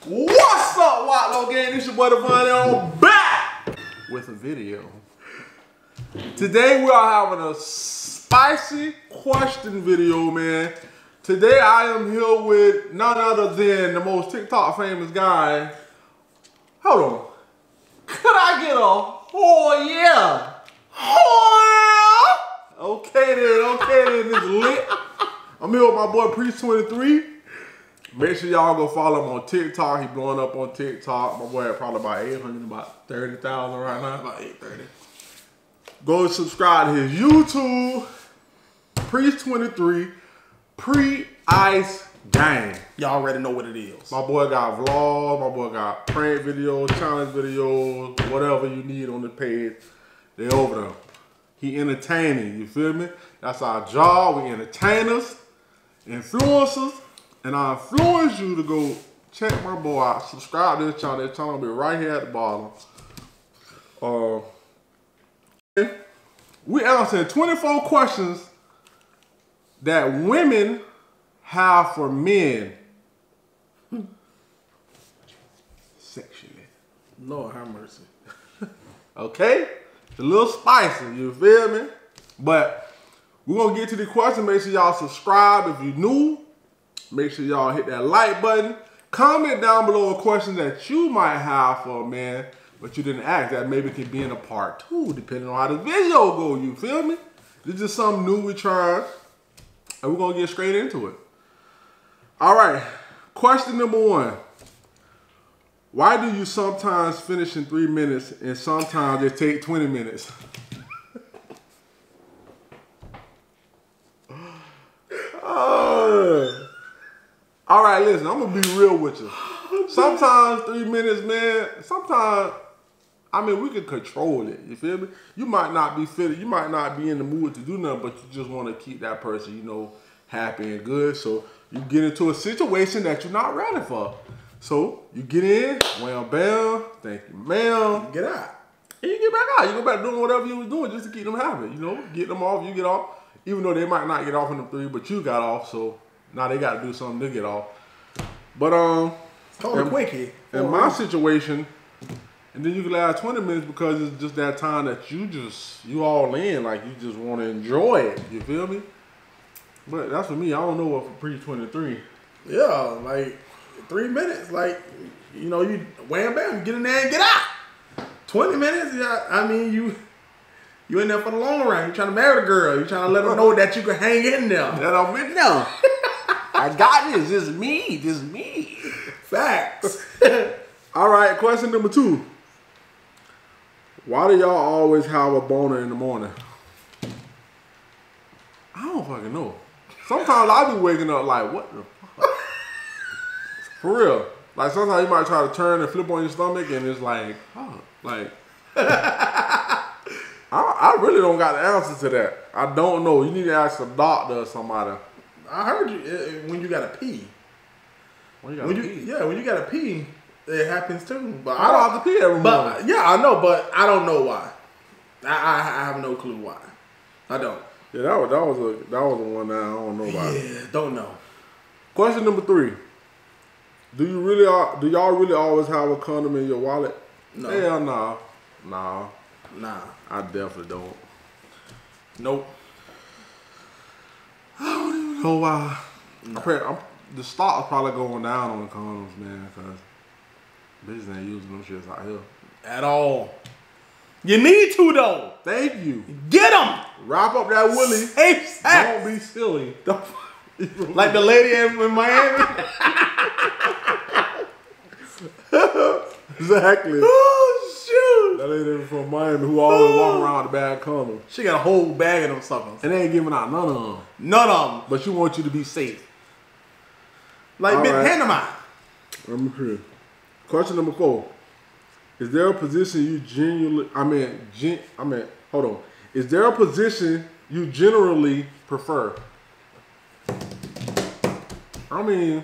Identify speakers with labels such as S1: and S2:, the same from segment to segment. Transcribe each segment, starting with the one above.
S1: What's up, Watlow Gang? It's your boy Devon, and I'm back with a video. Today we are having a spicy question video, man. Today I am here with none other than the most TikTok famous guy. Hold on. Could I get a oh yeah? Oh yeah? Okay then, it's lit. I'm here with my boy Priest23. Make sure y'all go follow him on TikTok. He blowing up on TikTok. My boy had probably about 800, about 30,000 right now. About 830. Go subscribe to his YouTube, Priest23, Pre-Ice Gang.
S2: Y'all already know what it is.
S1: My boy got vlogs, my boy got prank videos, challenge videos, whatever you need on the page. They over there. He entertaining, you feel me? That's our job. We entertainers, influencers. And I influence you to go check my boy out. Subscribe to this channel. This channel will be right here at the bottom. We answering 24 questions that women have for men sexually.
S2: Lord have mercy.
S1: Okay? It's a little spicy, you feel me? But we're going to get to the question. Make sure y'all subscribe if you're new. Make sure y'all hit that like button. Comment down below a question that you might have for a man, but you didn't ask. That maybe can be in a part 2, depending on how the video go. You feel me? This is something new we trying, and we're gonna get straight into it. All right. Question number 1. Why do you sometimes finish in 3 minutes and sometimes it take 20 minutes? All right, listen, I'm gonna be real with you. Sometimes 3 minutes, man, sometimes, I mean, we can control it, you feel me? You might not be fitted, you might not be in the mood to do nothing, but you just wanna keep that person, you know, happy and good. So you get into a situation that you're not ready for. So you get in, wham, bam, thank you, ma'am.
S2: Get out.
S1: And you get back out. You go back doing whatever you was doing just to keep them happy, you know? Get them off, you get off. Even though they might not get off in the 3, but you got off, so now they got to do something to get off. But in my situation, and then you can last 20 minutes because it's just that time that you all in, like you just want to enjoy it. You feel me? But that's for me. I don't know what for Priest23.
S2: Yeah, like 3 minutes, like you know, you wham bam, get in there and get out. 20 minutes, yeah. I mean, you in there for the long run. You trying to marry the girl. You trying to let her know that you can hang in there.
S1: That I'm in there. I got this. This is me. This is me.
S2: Facts.
S1: All right. Question number 2. Why do y'all always have a boner in the morning? I don't fucking know. Sometimes I be waking up like, what the fuck? For real. Like sometimes you might try to turn and flip on your stomach and it's like, oh, like. I really don't got the answer to that. I don't know. You need to ask a doctor or somebody.
S2: I heard you when you gotta pee. When you gotta pee, it happens too. But
S1: I don't have to pee every morning.
S2: Yeah, I know, but I don't know why. I have no clue why. I don't.
S1: Yeah, that was the one that I don't know about.
S2: Yeah, don't know.
S1: Question number 3. Do y'all really always have a condom in your wallet?
S2: No.
S1: Hell no.
S2: Nah.
S1: I definitely don't.
S2: Nope.
S1: I don't even know why. No. The stock is probably going down on the condoms, man, because bitches ain't using them shits out here.
S2: At all. You need to, though.
S1: Thank you.
S2: Get them.
S1: Wrap up that willy. Don't be silly.
S2: Like the lady in Miami.
S1: Exactly.
S2: Oh, shoot.
S1: That lady from Miami who always walk around with a bag condom.
S2: She got a whole bag of them suckers.
S1: And they ain't giving out none of them.
S2: None of them.
S1: But she wants you to be safe.
S2: Like Big Panama.
S1: Question number 4. Is there a position you Is there a position you generally prefer? I mean,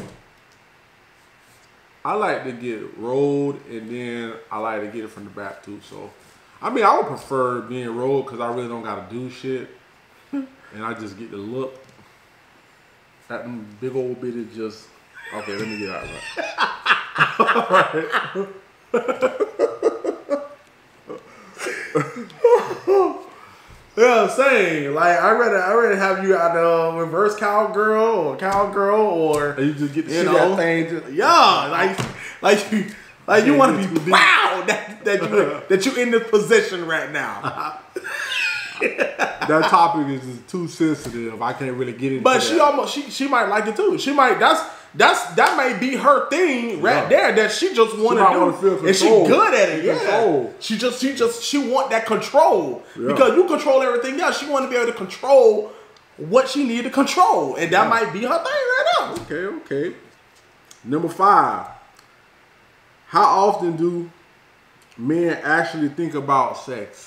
S1: I like to get rolled and then I like to get it from the back too. So, I mean, I would prefer being rolled because I really don't got to do shit. And I just get to look at them big old bitty just, okay, let me get out of that.
S2: Yeah, I'm saying, like, I'd rather have you out reverse cowgirl or
S1: And you just get to
S2: you
S1: see
S2: know,
S1: that thing. Just,
S2: yeah, like you want to be proud that you in this position right now.
S1: that topic is just too sensitive. I can't really get into
S2: But
S1: that.
S2: she might like it too. She might that may be her thing right there that she just want
S1: might
S2: to
S1: wanna feel
S2: do, and she
S1: control.
S2: good at it. Yeah,
S1: Control.
S2: she want that control
S1: Yeah.
S2: because you control everything else. She want to be able to control what she need to control, and that might be her thing right now.
S1: Okay. Number 5. How often do men actually think about sex?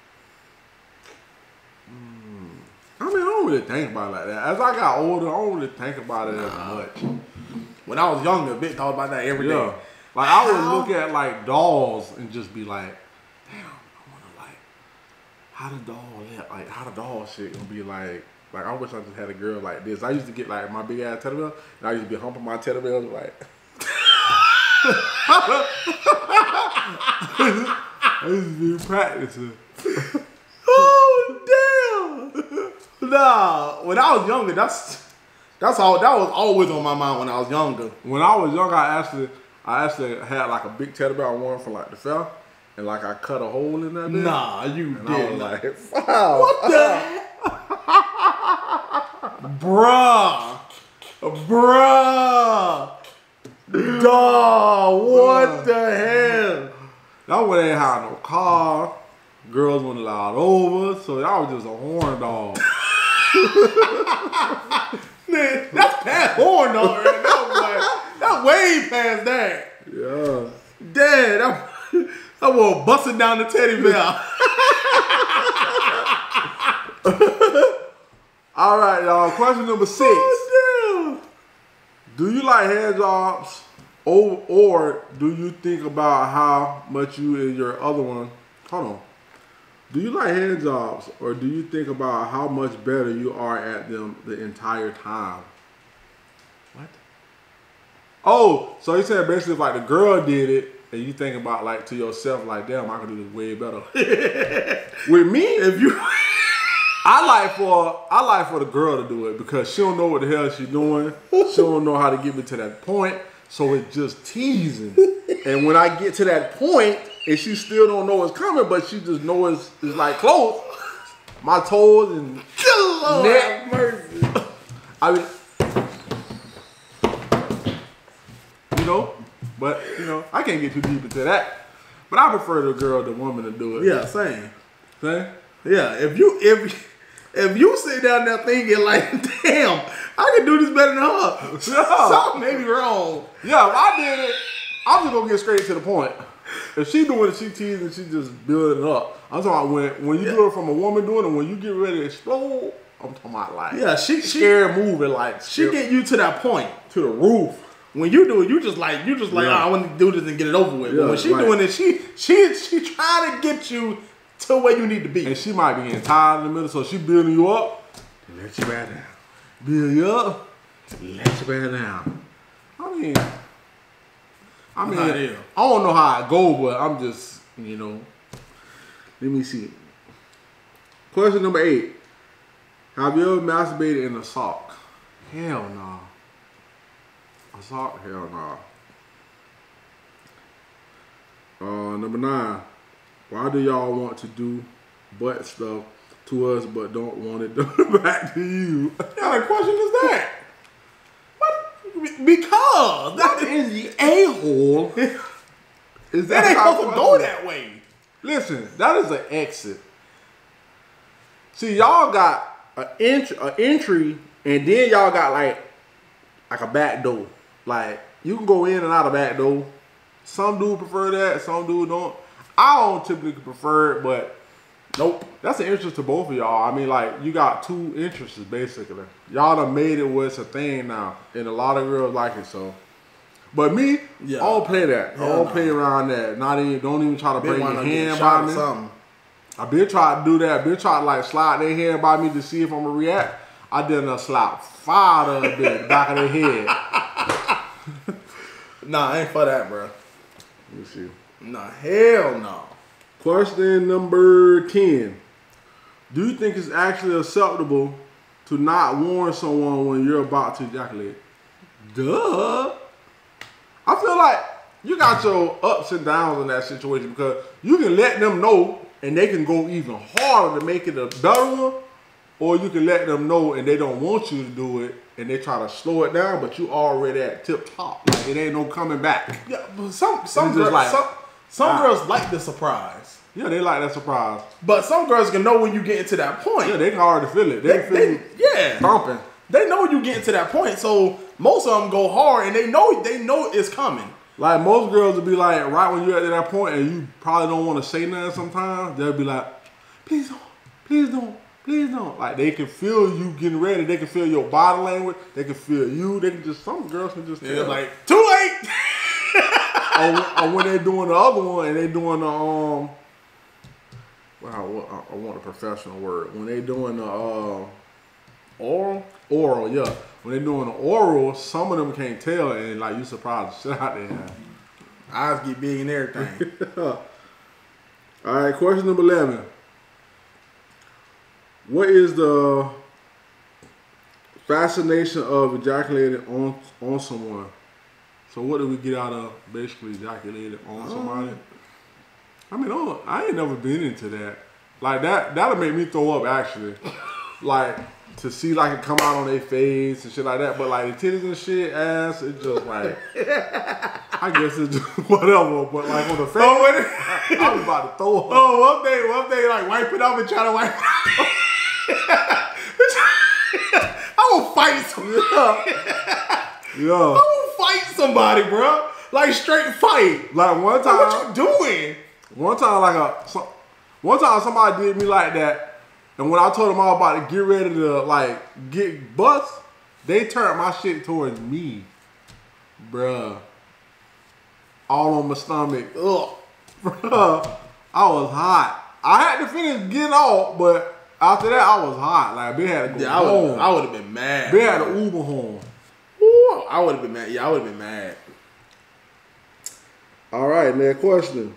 S1: I mean, I don't really think about it like that. As I got older, I don't really think about it as much.
S2: When I was younger, bitch thought about that every day.
S1: Yeah. Like, I would look at, like, dolls and just be like, damn, I want to, like, how the doll shit gonna be like, I wish I just had a girl like this. I used to get, like, my big ass teddy bear, and I used to be humping my teddy bears, like, I used to be practicing.
S2: Oh damn! Nah, when I was younger, that was always on my mind when I was younger.
S1: When I was young, I actually had like a big teddy bear I wanted from like the fair, and like I cut a hole in that bitch.
S2: Nah, you
S1: And
S2: did.
S1: I was like, wow.
S2: What the bruh. Dawg, what the hell?
S1: That one ain't had no car. Girls weren't allowed over, so that was just a horn dog.
S2: Man, that's past horn dog right now, boy. That's way past that.
S1: Yeah.
S2: Dad, I was busting down the teddy bear.
S1: All right, y'all. Question number 6.
S2: Oh,
S1: Do you like hand jobs, or do you think about how much you and your other one? Hold on. Do you like hand jobs, or do you think about how much better you are at them the entire time? What? Oh, so he said basically if like the girl did it, and you think about like to yourself like, damn, I can do this way better. With me, if you, I like for the girl to do it because she don't know what the hell she's doing. She don't know how to get me to that point, so it's just teasing. And when I get to that point, and she still don't know what's coming, but she just knows it's like close. My toes and neck.
S2: mercy.
S1: I mean, but I can't get too deep into that. But I prefer the woman to do it.
S2: Yeah, same.
S1: Same?
S2: Yeah, if you sit down there thinking like, damn, I can do this better than her.
S1: Yeah.
S2: Something may be wrong.
S1: Yeah, if I did it, I'm just gonna get straight to the point. If she doing it, she teasing, she just building it up. I'm talking about when you do it from a woman doing it, when you get ready to explode, I'm talking about like scary moving, like
S2: she get you to that point.
S1: to the roof.
S2: When you do it, you just like,
S1: Yeah.
S2: oh, I want to do this and get it over with.
S1: Yeah,
S2: But when she
S1: right.
S2: doing it, she trying to get you to where you need to be.
S1: And she might be getting tired in the middle, so she building you up, let you back down. Build you up, let you back down. I mean,
S2: How it is.
S1: I don't know how it go, but I'm just, let me see. Question number 8. Have you ever masturbated in a sock? Hell no. A sock? Hell no. Number 9. Why do y'all want to do butt stuff to us but don't want it done back to you?
S2: What kind of question is that? What? Because
S1: That is the a-hole. Is
S2: that ain't
S1: how
S2: supposed to
S1: it
S2: go
S1: works?
S2: that way.
S1: Listen, that is an exit. See, y'all got an entry, and then y'all got like a back door. Like you can go in and out of back door. Some dude prefer that, some dude don't. I don't typically prefer it, but nope. That's an interest to both of y'all. I mean, like you got two interests basically. Y'all done made it where it's a thing now, and a lot of girls like it. So, but me,
S2: Yeah.
S1: I don't play that. I
S2: Hell
S1: don't
S2: no.
S1: play around that. Don't even try to break your hand by
S2: shot or
S1: me.
S2: something.
S1: I been trying to do that. Been trying to like slide their hand by me to see if I'm gonna react. I did a slap fire of the back of their head.
S2: Nah, I ain't for that, bro.
S1: Let me see.
S2: Nah, hell no.
S1: Question number 10. Do you think it's actually acceptable to not warn someone when you're about to ejaculate? Duh. I feel like you got your ups and downs in that situation because you can let them know and they can go even harder to make it a better one, or you can let them know and they don't want you to do it and they try to slow it down, but you already at tip top. Like it ain't no coming back.
S2: Yeah, but some
S1: It's
S2: girls,
S1: like,
S2: some girls like the surprise.
S1: Yeah, they like that surprise.
S2: But some girls can know when you get into that point.
S1: Yeah, they can already feel it. They can feel
S2: yeah,
S1: thumping.
S2: They know you get to that point, so most of them go hard and they know it's coming.
S1: Like most girls will be like, right when you're at that point and you probably don't want to say nothing sometimes, they'll be like, please don't, please don't, please don't. Like they can feel you getting ready. They can feel your body language. They can feel you. They can just, some girls can just tell.
S2: Like, too late.
S1: or when they're doing the other one and they're doing the, wow, I want a professional word. When they doing the oral, yeah. When they doing the oral, some of them can't tell, and like you surprised the shit out there.
S2: Eyes get big and everything.
S1: All right, question number 11. What is the fascination of ejaculating on someone? So what do we get out of basically ejaculating on somebody? I mean, I ain't never been into that. Like that'll make me throw up actually. Like to see like it come out on their face and shit like that. But like the titties and shit, ass, it's just like I guess it's just whatever. But like on the face, I was about to throw up.
S2: Oh, one day, like wipe it off and try to wipe it off. I will fight somebody.
S1: Yeah.
S2: I will fight somebody, bro. Like straight fight.
S1: Like one time,
S2: like, what you doing?
S1: One time somebody did me like that, and when I told them I was about to get ready to like get bust, they turned my shit towards me, bruh. All on my stomach. Ugh, bruh. I was hot. I had to finish getting off, but after that I was hot. Like they had to go home.
S2: I would have been mad.
S1: They had to Uber home.
S2: Ooh, I would have been mad. Yeah, I would have been mad.
S1: All right, next question.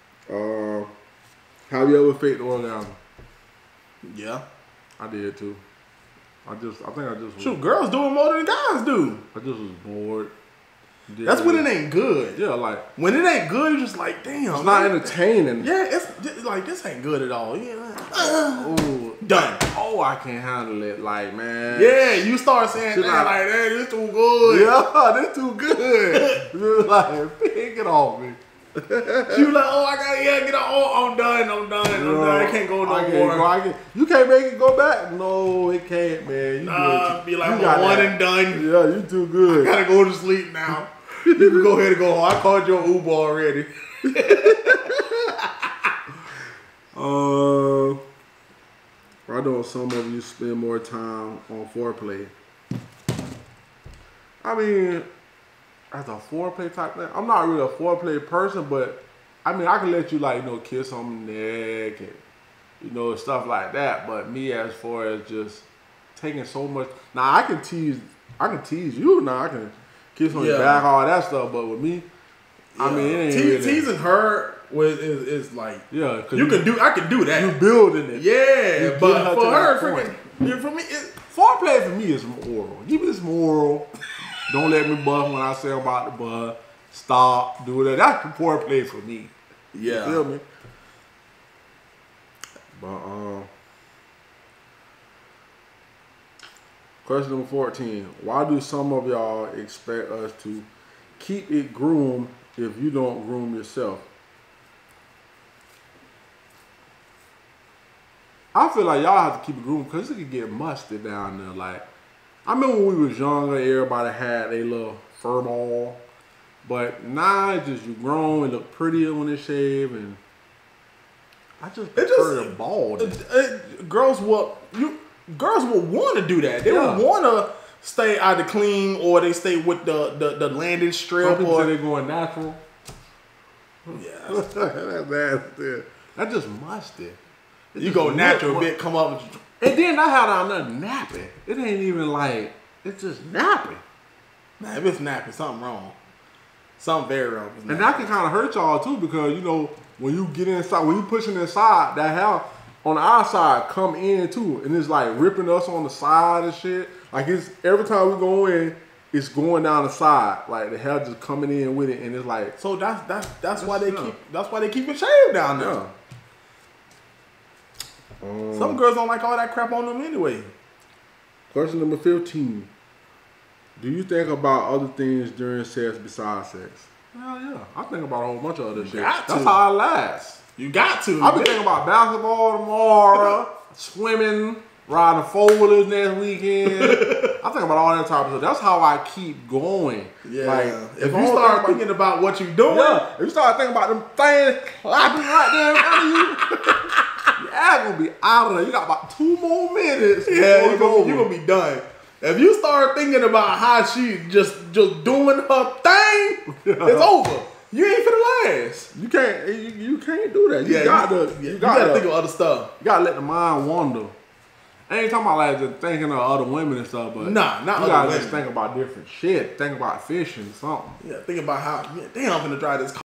S1: Have you ever faked the orgasm?
S2: Yeah,
S1: I did too. I think I just
S2: shoot, girls do it more than guys do.
S1: I just was bored.
S2: That's when it ain't good.
S1: Yeah, like
S2: when it ain't good, you're just like, damn.
S1: It's not entertaining.
S2: Yeah, it's like this ain't good at all. Yeah,
S1: ooh,
S2: done.
S1: Oh, I can't handle it. Like, man.
S2: Yeah, you start saying that like, hey, this too good.
S1: Yeah, this too good. You're like, pick it off me.
S2: You like, oh, I gotta get off. Oh, I'm done. I can't go no more.
S1: You can't make it go back. No, it can't, man.
S2: Be like, I'm one and done.
S1: Yeah, you too good.
S2: I gotta go to sleep now. You can go ahead and go home. I called your Uber already.
S1: I know some of you spend more time on foreplay. I mean, as a foreplay type thing, I'm not really a foreplay person, but I mean, I can let you like, kiss on the neck and, stuff like that. But me, as far as just taking so much, now I can tease you. Now I can kiss on your back, all that stuff. But with me, I mean, it ain't really.
S2: Teasing her is like,
S1: yeah,
S2: I can do that.
S1: You building it,
S2: yeah. But for her, for me,
S1: foreplay for me is moral. Give me this moral. Don't let me bust when I say I'm about to bust. Stop, do that. That's the foreplay for me.
S2: Yeah,
S1: you feel me? But question number 14. Why do some of y'all expect us to keep it groomed if you don't groom yourself? I feel like y'all have to keep it groomed because it can get musty down there. Like, I remember when we was younger, everybody had a little fur ball. But now it's just you grown and look prettier when they shave, and I just prefer the bald.
S2: Girls will want to do that. They would want to stay either clean or they stay with the landing strip.
S1: Some people say they're going natural.
S2: Yeah,
S1: that's nasty. That's just musty.
S2: You go natural, bit come up,
S1: and then I had on nothing nappy. It ain't even like it's just nappy.
S2: Man, if it's nappy, something wrong. Some variables.
S1: And that can kind of hurt y'all too, because you know when you get inside, when you pushing inside, that house on the outside come in too, and it's like ripping us on the side and shit. Like it's every time we go in, it's going down the side. Like the hair just coming in with it, and it's like
S2: so that's why they keep it shaved down there.
S1: Yeah.
S2: Some girls don't like all that crap on them anyway.
S1: Question number 15. Do you think about other things during sex besides sex? Hell yeah. I think about a whole bunch of other shit.
S2: got to.
S1: That's how I last.
S2: You got to.
S1: I've been thinking about basketball tomorrow, swimming, riding four-wheelers next weekend. I think about all that type of stuff. That's how I keep going.
S2: Yeah.
S1: Like,
S2: if you start thinking about what you're doing.
S1: Yeah. If you start thinking about them things clapping right there in front of you, you're going to be out of there. You got about 2 more minutes.
S2: Yeah, you're going to be done. If you start thinking about how she just doing her thing, it's over. You ain't finna last.
S1: You can't do that. You gotta
S2: think of other stuff.
S1: You gotta let the mind wander. I ain't talking about like just thinking of other women and stuff, but
S2: not
S1: you
S2: other
S1: gotta
S2: women.
S1: just think about different shit. Think about fishing, something.
S2: Yeah, think about how damn I'm finna try this